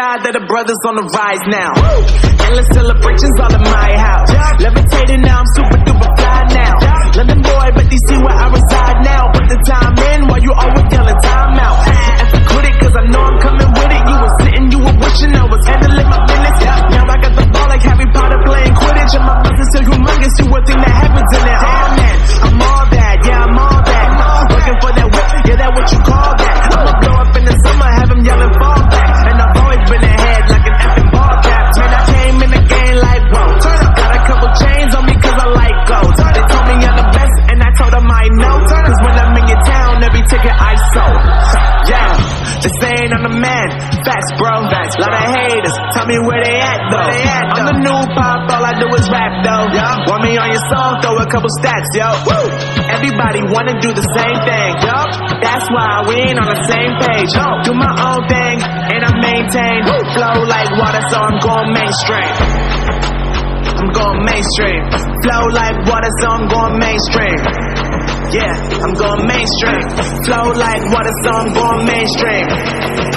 God that the brothers on the rise now. Endless celebrations all in my house. Levitating now, I'm super duper fly now. London boy, but DC where I reside now. Put the time in while you always yelling time out. And for critic, cause I know I'm coming with it. You were sitting, you were wishing I was handling my business. Now I got the ball like Harry Potter playing Quidditch. And my business so humongous, you would think that happens in it. Oh man, I'm all that, yeah, I'm all that. Looking for that whip, yeah, that what you call that. I'ma blow up in the summer, have him yelling fall back. And I've always been ahead like an effing ball cap. Man, I came in the game like, whoa. Got a couple chains on me cause I like gold. They told me I'm the best and I told them I know. Cause when I'm in your town, every ticket I sold. Yeah, they saying I'm the man. Facts, bro. Lot of haters, tell me where they at though. I'm the new pop, all I do is rap though. Want me on your song, throw a couple stats, yo. Everybody wanna do the same thing, yo. That's why we ain't on the same page. Do my own thing and I maintain. Flow like water, so I'm going mainstream. I'm going mainstream. Flow like water, so I'm going mainstream. Yeah, I'm going mainstream. Flow like water, so I'm going mainstream.